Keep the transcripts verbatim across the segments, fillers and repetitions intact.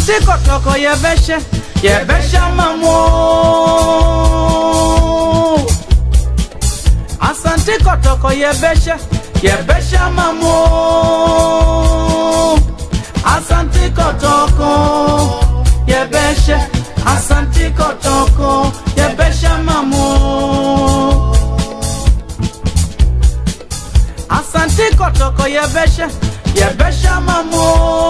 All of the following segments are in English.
Asante kotoko ye beshe, ye beshe mamo. Asante kotoko ye beshe, ye beshe mamo. Asante kotoko ye beshe, asante kotoko ye beshe mamo. Asante kotoko ye beshe, ye beshe mamo.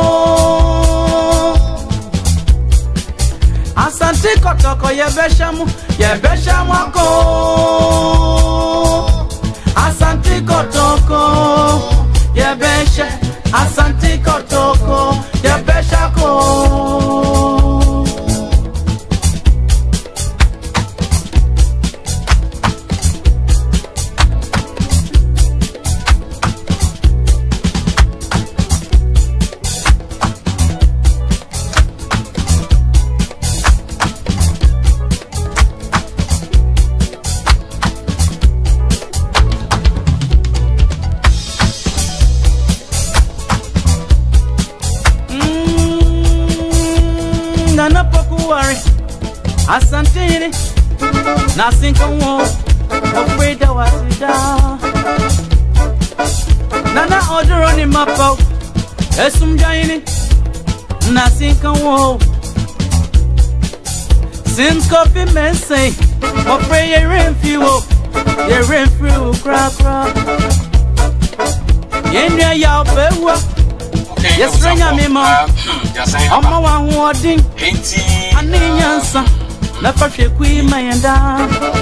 Asante kotoko ye beshe mu, ye beshe mwako. Asante kotoko ye beshe, asante kotoko ye beshe ko. Asante na sinka wo ofreda wasida nana odoro ni mapo esum jaini na sinka wo since coffee messy ofre ye renfi wo ye renfi wo kra kra yenwa ya obewa yes renya me ma omo wa ho odin enti aninyansa na fashe kui mayenda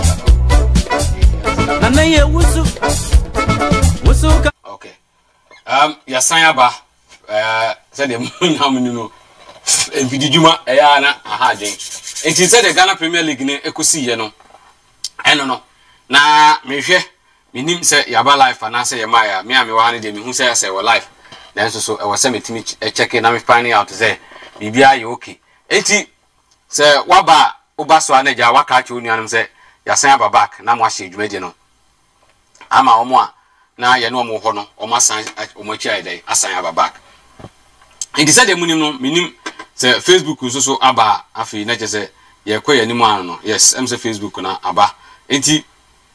na na ye wusu wusu ka. Okay, um ya sanyaba eh said the munyam no envidijuma eya na aha den enti said the Ghana Premier League ne ekosi ye no eno no na mehwe minim se yaba life ana se ye maya me ame wa ne de mehu se se we life na so so e wo se metimi check na me find out say bibia ye okay enti se waba Uba so anaja waka achi unuanum se yasan aba back na mo ahye dwumaje no ama omo a na ye no omo ho no omo asan omo achi aidai asan aba back indi se de munim no minim se Facebook so so aba afi na je se ye kọ ye nimu an no yes em se Facebook na aba enti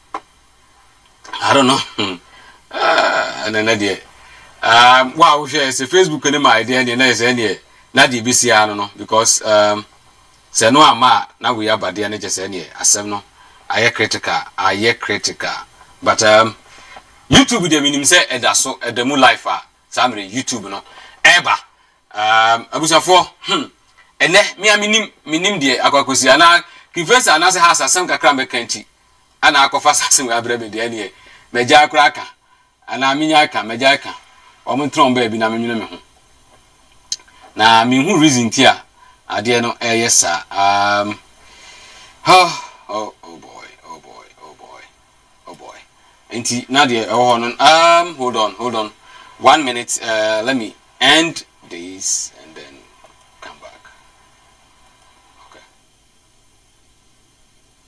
I don't know ah na na de um wow share se Facebook ni my idea na se na na de bisi an no because um se no ama na we abade na je se ne asem no aye critical aye critical but um YouTube de minim se edaso edemu life a samre YouTube no eba um abusafo hm ene mi aminim minim de akwakosi ana kifensa ana se has asem kakra mekanti ana akofa asem we abrebe de ne meja akra aka ana minya aka meja aka omo ba bi na menwene me ho na mi hu reason tia ade no eh yes sir um oh oh oh boy oh boy oh boy oh boy enti na de oh no um hold on hold on one minute uh let me end this